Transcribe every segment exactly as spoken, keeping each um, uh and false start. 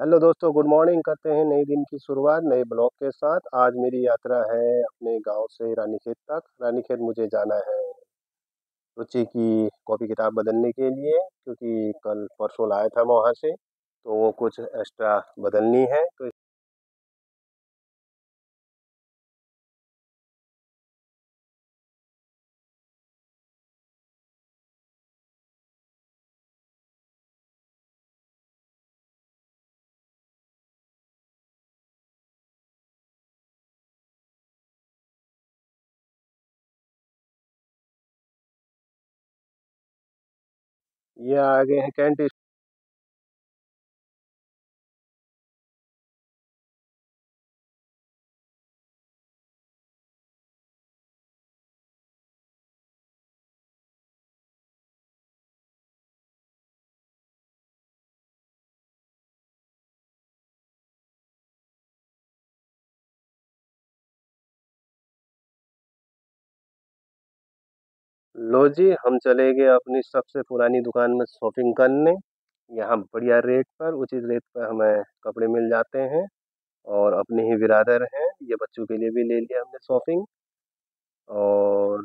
Hello दोस्तों, good morning. करते हैं नए दिन की शुरुआत नए ब्लॉग के साथ। आज मेरी यात्रा है अपने गांव से रानीखेत तक। रानीखेत मुझे जाना है रुचि की कॉपी किताब बदलने के लिए, क्योंकि कल परसों लाया था मैं वहाँ से, तो वो कुछ एक्स्ट्रा बदलनी है। तो ये आगे है कैंट। लो जी, हम चले गए अपनी सबसे पुरानी दुकान में शॉपिंग करने। यहाँ बढ़िया रेट पर, उचित रेट पर हमें कपड़े मिल जाते हैं, और अपने ही बिरादर हैं। ये बच्चों के लिए भी ले लिया हमने शॉपिंग, और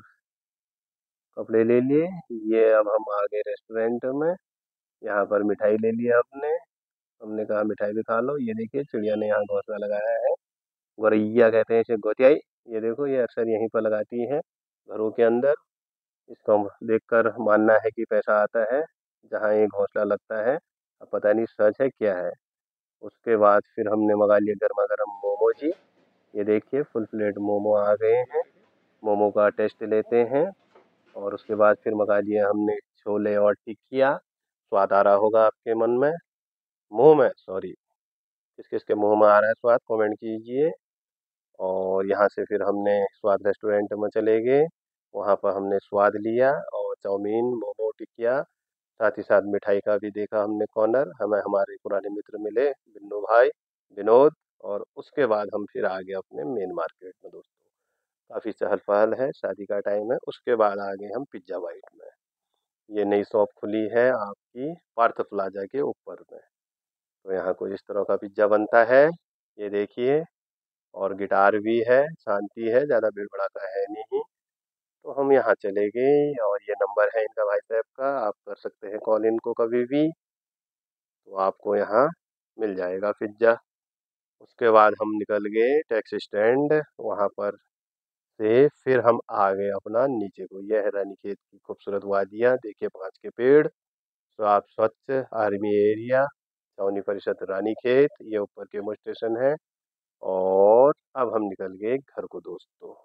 कपड़े ले लिए। ये अब हम आ गए रेस्टोरेंट में। यहाँ पर मिठाई ले लिया हमने। हमने कहा मिठाई भी खा लो। ये देखिए, चिड़िया ने यहाँ घोंसला लगाया है। गौरैया कहते हैं इसे, गोतियाई। ये देखो, ये अक्सर यहीं पर लगाती है घरों के अंदर। इसको हम देखकर मानना है कि पैसा आता है जहाँ ये घोंसला लगता है। अब पता नहीं सच है क्या है। उसके बाद फिर हमने मंगा लिया गर्मा गर्म मोमो जी। ये देखिए, फुल प्लेट मोमो आ गए हैं। मोमो का टेस्ट लेते हैं। और उसके बाद फिर मंगा लिया हमने छोले और टिकिया। स्वाद आ रहा होगा आपके मन में, मुंह में, सॉरी। किस किस के मुंह में आ रहा है स्वाद, कमेंट कीजिए। और यहाँ से फिर हमने स्वाद रेस्टोरेंट में चले गए। वहाँ पर हमने स्वाद लिया, और चाउमीन, मोमो, टिकिया, साथ ही साथ मिठाई का भी देखा हमने कॉर्नर। हमें हमारे पुराने मित्र मिले, बिन्नू भाई, विनोद। और उसके बाद हम फिर आ गए अपने मेन मार्केट में दोस्तों। काफ़ी चहल पहल है, शादी का टाइम है। उसके बाद आ गए हम पिज्ज़ा बाइट में। ये नई शॉप खुली है आपकी पार्थ प्लाजा के ऊपर में। तो यहाँ कुछ इस तरह का पिज्ज़ा बनता है, ये देखिए। और गिटार भी है, शांति है, ज़्यादा भीड़ भड़ाका है नहीं। तो हम यहाँ चले गए, और ये नंबर है इनका भाई साहब का, आप कर सकते हैं कॉल इनको कभी भी। तो आपको यहाँ मिल जाएगा पिज्ज़ा। उसके बाद हम निकल गए टैक्सी स्टैंड। वहाँ पर से फिर हम आ गए अपना नीचे को। यह है रानीखेत की खूबसूरत वादियाँ, देखिए पाँच के पेड़, साफ स्वच्छ आर्मी एरिया, छावनी परिषद रानीखेत। ये ऊपर केमो स्टेशन है। और अब हम निकल गए घर को दोस्तों।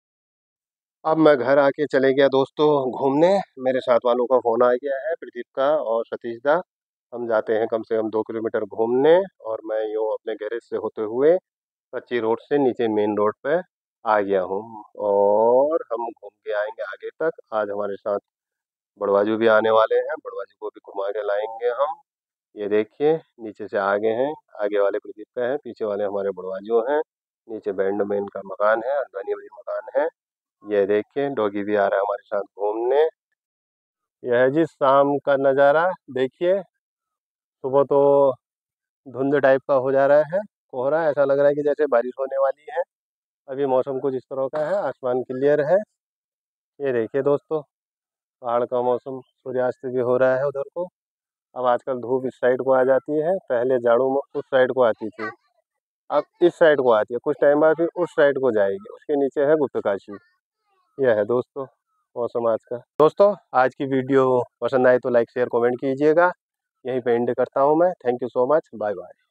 अब मैं घर आके चले गया दोस्तों घूमने। मेरे साथ वालों का फ़ोन आ गया है, प्रदीप का और सतीश दा। हम जाते हैं कम से कम दो किलोमीटर घूमने। और मैं यूँ अपने गैरेज से होते हुए कच्ची रोड से नीचे मेन रोड पे आ गया हूँ। और हम घूम के आएंगे आगे तक। आज हमारे साथ बड़वाजू भी आने वाले हैं, बड़वाजू को भी घुमा के लाएंगे हम। ये देखिए, नीचे से आगे हैं, आगे वाले प्रदीप का है, पीछे वाले हमारे बड़वाजू हैं। नीचे बैंड में इनका मकान है, अडवाणी वाली मकान है। ये देखिए, डॉगी भी आ रहा है हमारे साथ घूमने। यह है जी शाम का नज़ारा, देखिए। सुबह तो धुंध टाइप का हो जा रहा है, कोहरा, ऐसा लग रहा है कि जैसे बारिश होने वाली है। अभी मौसम कुछ इस तरह का है, आसमान क्लियर है। ये देखिए दोस्तों, पहाड़ का मौसम, सूर्यास्त भी हो रहा है उधर को। अब आजकल धूप इस साइड को आ जाती है, पहले जाड़ों में उस साइड को आती थी, अब इस साइड को आती है। कुछ टाइम बाद फिर उस साइड को जाएगी। उसके नीचे है गुप्तकाशी। यह है दोस्तों मौसम आज का। दोस्तों, आज की वीडियो पसंद आए तो लाइक शेयर कमेंट कीजिएगा। यहीं पे एंड करता हूँ मैं। Thank you so much, bye bye.